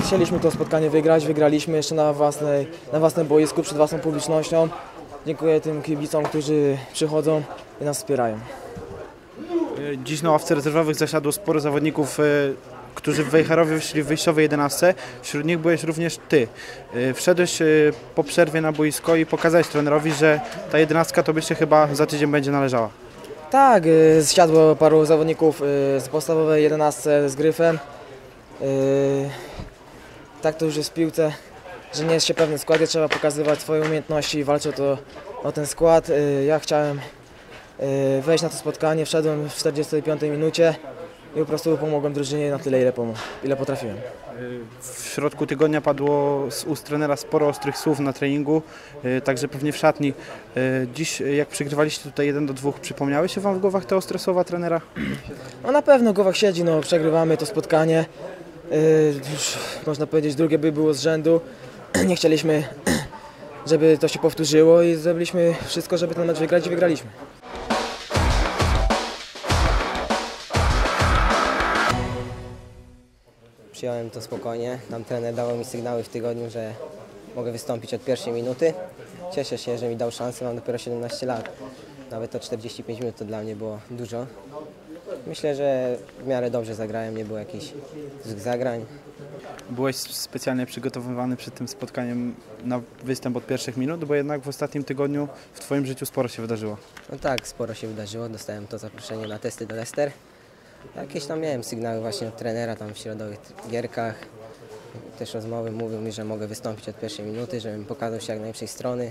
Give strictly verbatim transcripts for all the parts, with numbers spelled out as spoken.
chcieliśmy to spotkanie wygrać, wygraliśmy jeszcze na, własnej, na własnym boisku, przed własną publicznością. Dziękuję tym kibicom, którzy przychodzą i nas wspierają. Dziś na ławce rezerwowych zasiadło sporo zawodników, którzy w Wejherowie wyszli w wyjściowej jedenastce. Wśród nich byłeś również ty. Wszedłeś po przerwie na boisko i pokazałeś trenerowi, że ta jedenastka tobie się chyba za tydzień będzie należała. Tak, zsiadło paru zawodników z podstawowej jedenastce z Gryfem. Tak to już jest w piłce, że nie jest się pewny składzie, trzeba pokazywać swoje umiejętności i walczyć o, o ten skład. Ja chciałem wejść na to spotkanie, wszedłem w czterdziestej piątej minucie i po prostu pomogłem drużynie na tyle, ile, pomógł, ile potrafiłem. W środku tygodnia padło z ust trenera sporo ostrych słów na treningu, także pewnie w szatni. Dziś, jak przegrywaliście tutaj jeden do dwóch, przypomniały się wam w głowach te ostre słowa trenera? No na pewno w głowach siedzi, no przegrywamy to spotkanie. Już można powiedzieć, drugie by było z rzędu. Nie chcieliśmy, żeby to się powtórzyło i zrobiliśmy wszystko, żeby ten mecz wygrać i wygraliśmy. Przyjąłem to spokojnie. Tam trener dawał mi sygnały w tygodniu, że mogę wystąpić od pierwszej minuty. Cieszę się, że mi dał szansę, mam dopiero siedemnaście lat. Nawet to czterdzieści pięć minut to dla mnie było dużo. Myślę, że w miarę dobrze zagrałem, nie było jakichś złych zagrań. Byłeś specjalnie przygotowywany przed tym spotkaniem na występ od pierwszych minut, bo jednak w ostatnim tygodniu w twoim życiu sporo się wydarzyło. No tak, sporo się wydarzyło. Dostałem to zaproszenie na testy do Leicester. Jakieś tam miałem sygnały właśnie od trenera tam w środowych gierkach. Też rozmowy mówił mi, że mogę wystąpić od pierwszej minuty, żebym pokazał się jak najlepszej strony.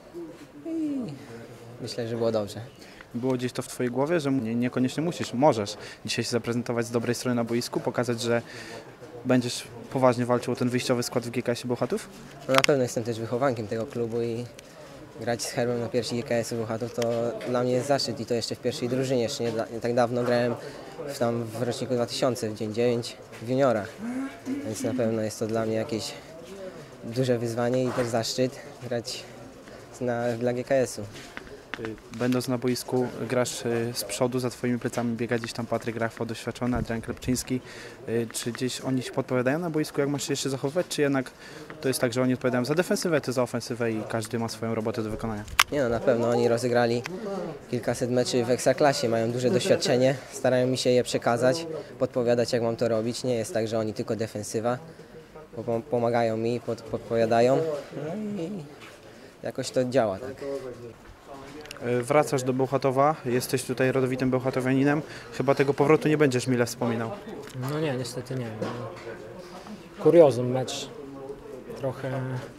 I myślę, że było dobrze. Było gdzieś to w twojej głowie, że nie, niekoniecznie musisz, możesz dzisiaj się zaprezentować z dobrej strony na boisku, pokazać, że będziesz poważnie walczył o ten wyjściowy skład w G K S-ie Bełchatów? No na pewno jestem też wychowankiem tego klubu i grać z Herbem na pierwszej G K S-u Bełchatów to dla mnie jest zaszczyt i to jeszcze w pierwszej drużynie. Jeszcze nie, nie tak dawno grałem w, tam w roczniku dwa tysiące, w dzień dziewięć w juniorach, więc na pewno jest to dla mnie jakieś duże wyzwanie i też zaszczyt grać na, dla G K S-u. Będąc na boisku, grasz z przodu, za twoimi plecami biega gdzieś tam Patryk Rachwa, doświadczony, Adrian Klepczyński. Czy gdzieś oni ci podpowiadają na boisku, jak masz się jeszcze zachowywać, czy jednak to jest tak, że oni odpowiadają za defensywę, ty za ofensywę i każdy ma swoją robotę do wykonania? Nie no, na pewno oni rozegrali kilkaset meczy w Ekstraklasie, mają duże doświadczenie, starają mi się je przekazać, podpowiadać jak mam to robić. Nie jest tak, że oni tylko defensywa, pomagają mi, pod, podpowiadają, no i jakoś to działa tak. Wracasz do Bełchatowa, jesteś tutaj rodowitym bełchatowianinem. Chyba tego powrotu nie będziesz mile wspominał. No nie, niestety nie. Kuriozum mecz. Trochę,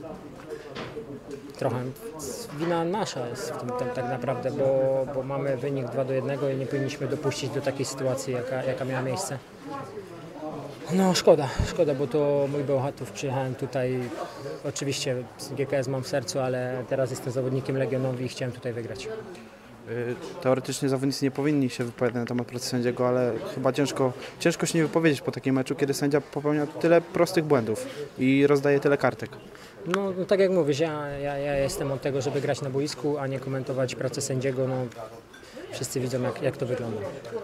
trochę wina nasza jest w tym, tym tak naprawdę, bo, bo mamy wynik dwa do jednego i nie powinniśmy dopuścić do takiej sytuacji, jaka, jaka miała miejsce. No szkoda, szkoda, bo to mój Bełchatów, przyjechałem tutaj, oczywiście G K S mam w sercu, ale teraz jestem zawodnikiem Legionowi i chciałem tutaj wygrać. Teoretycznie zawodnicy nie powinni się wypowiadać na temat pracy sędziego, ale chyba ciężko, ciężko się nie wypowiedzieć po takim meczu, kiedy sędzia popełnia tyle prostych błędów i rozdaje tyle kartek. No, no tak jak mówisz, ja, ja, ja jestem od tego, żeby grać na boisku, a nie komentować pracę sędziego. No, wszyscy widzą, jak, jak to wygląda.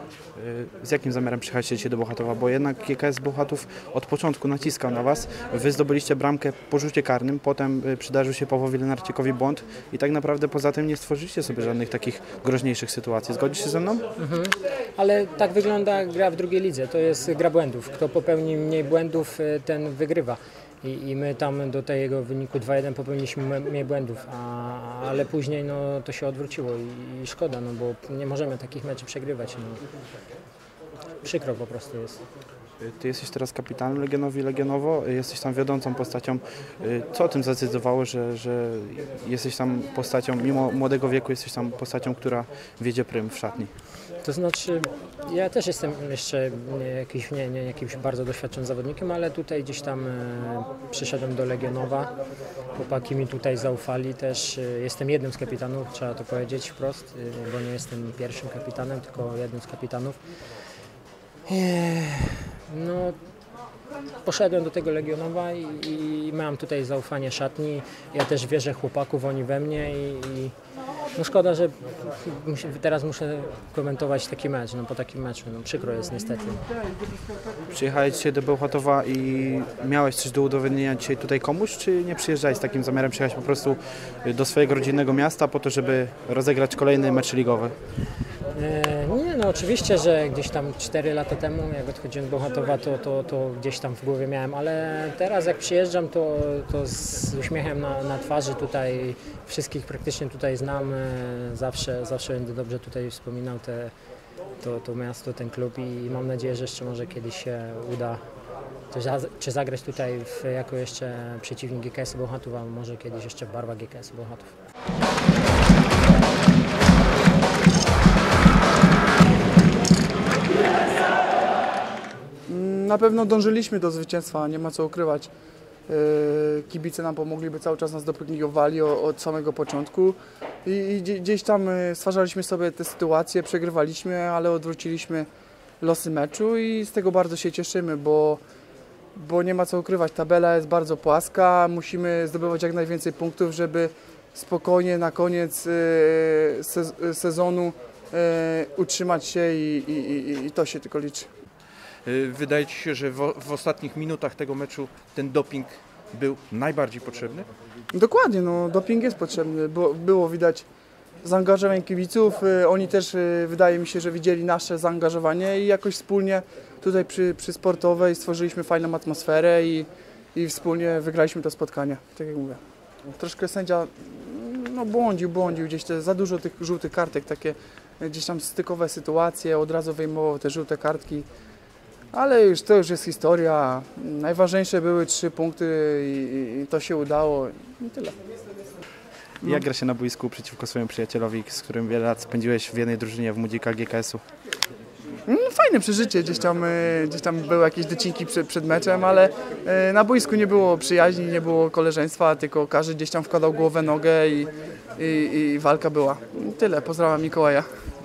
Z jakim zamiarem przyjechaliście dzisiaj do Bełchatowa? Bo jednak G K S Bełchatów od początku naciskał na was. Wy zdobyliście bramkę po rzucie karnym, potem przydarzył się Pawłowi Lenarczykowi błąd i tak naprawdę poza tym nie stworzyliście sobie żadnych takich groźniejszych sytuacji. Zgodzisz się ze mną? Mhm. Ale tak wygląda gra w drugiej lidze. To jest gra błędów. Kto popełni mniej błędów, ten wygrywa. I, I my tam do tego wyniku dwa jeden popełniliśmy mniej błędów, a, ale później no, to się odwróciło i, i szkoda, no, bo nie możemy takich meczy przegrywać. No. Przykro po prostu jest. Ty jesteś teraz kapitanem Legionowi Legionowo, jesteś tam wiodącą postacią. Co o tym zadecydowało, że, że jesteś tam postacią, mimo młodego wieku jesteś tam postacią, która wiedzie prym w szatni? To znaczy, ja też jestem jeszcze nie, jakiś, nie, nie jakimś bardzo doświadczonym zawodnikiem, ale tutaj gdzieś tam e, przyszedłem do Legionowa. Chłopaki mi tutaj zaufali też. E, jestem jednym z kapitanów, trzeba to powiedzieć wprost, e, bo nie jestem pierwszym kapitanem, tylko jednym z kapitanów. E, no, poszedłem do tego Legionowa i, i mam tutaj zaufanie szatni. Ja też wierzę chłopaków, oni we mnie i, i No szkoda, że muszę, teraz muszę komentować taki mecz, no po takim meczu, no przykro jest niestety. Przyjechałeś dzisiaj do Bełchatowa i miałeś coś do udowodnienia dzisiaj tutaj komuś, czy nie przyjeżdżałeś z takim zamiarem, przyjechać po prostu do swojego rodzinnego miasta po to, żeby rozegrać kolejny mecz ligowy? E, nie, no oczywiście, że gdzieś tam cztery lata temu, jak odchodziłem do Bełchatowa, to, to, to gdzieś tam w głowie miałem, ale teraz jak przyjeżdżam, to, to z uśmiechem na, na twarzy tutaj wszystkich praktycznie tutaj znam, e, zawsze, zawsze będę dobrze tutaj wspominał te, to, to miasto, ten klub i mam nadzieję, że jeszcze może kiedyś się uda czy, za, czy zagrać tutaj w, jako jeszcze przeciwnik G K S-u Bełchatów, a może kiedyś jeszcze w barwach G K S-u Bełchatów. Na pewno dążyliśmy do zwycięstwa, nie ma co ukrywać. Yy, Kibice nam pomogli, by cały czas nas dopingowali od samego początku i, i gdzieś tam stwarzaliśmy sobie te sytuacje, przegrywaliśmy, ale odwróciliśmy losy meczu i z tego bardzo się cieszymy, bo, bo nie ma co ukrywać, tabela jest bardzo płaska, musimy zdobywać jak najwięcej punktów, żeby spokojnie na koniec yy, sezonu yy, utrzymać się i, i, i, i to się tylko liczy. Wydaje Ci się, że w, w ostatnich minutach tego meczu ten doping był najbardziej potrzebny? Dokładnie, no, doping jest potrzebny, bo było widać zaangażowanie kibiców, oni też wydaje mi się, że widzieli nasze zaangażowanie i jakoś wspólnie tutaj przy, przy sportowej stworzyliśmy fajną atmosferę i, i wspólnie wygraliśmy to spotkanie, tak jak mówię. Troszkę sędzia no, błądził, błądził, gdzieś te, za dużo tych żółtych kartek, takie gdzieś tam stykowe sytuacje, od razu wyjmował te żółte kartki. Ale już to już jest historia. Najważniejsze były trzy punkty i, i to się udało i tyle. Jak gra się na boisku przeciwko swojemu przyjacielowi, z którym wiele lat spędziłeś w jednej drużynie w Młodzikach G K S-u? No, fajne przeżycie, gdzieś tam, gdzieś tam były jakieś docinki przed, przed meczem, ale na boisku nie było przyjaźni, nie było koleżeństwa, tylko każdy gdzieś tam wkładał głowę, nogę i, i, i walka była. I tyle, pozdrawiam Mikołaja.